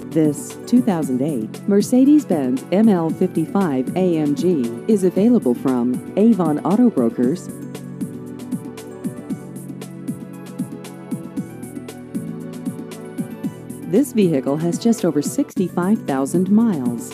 This 2008 Mercedes-Benz ML55 AMG is available from Avon Auto Brokers. This vehicle has just over 65,000 miles.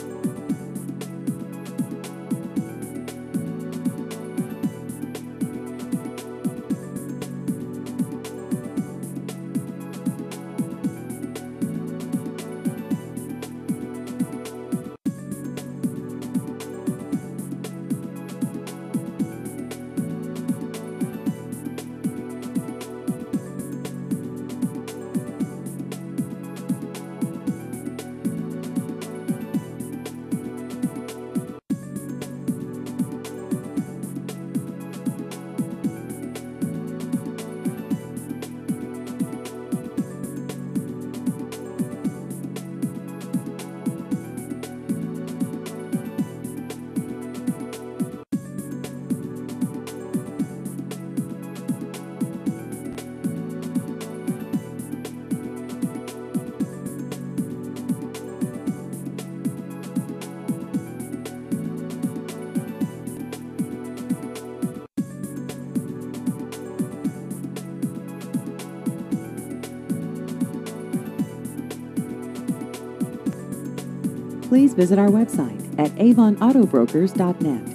Please visit our website at avonautobrokers.net.